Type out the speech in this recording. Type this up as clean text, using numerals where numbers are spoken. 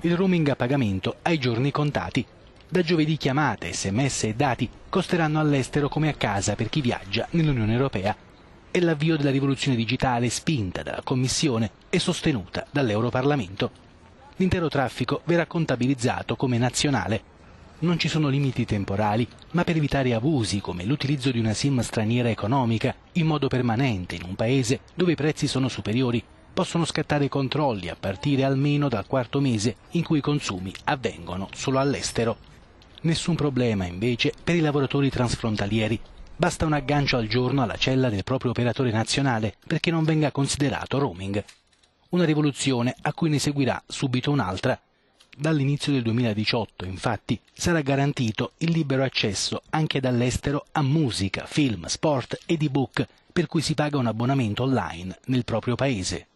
Il roaming a pagamento ha i giorni contati. Da giovedì chiamate, sms e dati costeranno all'estero come a casa per chi viaggia nell'Unione Europea. È l'avvio della rivoluzione digitale spinta dalla Commissione e sostenuta dall'Europarlamento. L'intero traffico verrà contabilizzato come nazionale. Non ci sono limiti temporali, ma per evitare abusi come l'utilizzo di una SIM straniera economica in modo permanente in un paese dove i prezzi sono superiori, possono scattare controlli a partire almeno dal quarto mese in cui i consumi avvengono solo all'estero. Nessun problema invece per i lavoratori transfrontalieri. Basta un aggancio al giorno alla cella del proprio operatore nazionale perché non venga considerato roaming. Una rivoluzione a cui ne seguirà subito un'altra. Dall'inizio del 2018, infatti, sarà garantito il libero accesso anche dall'estero a musica, film, sport ed ebook, per cui si paga un abbonamento online nel proprio paese.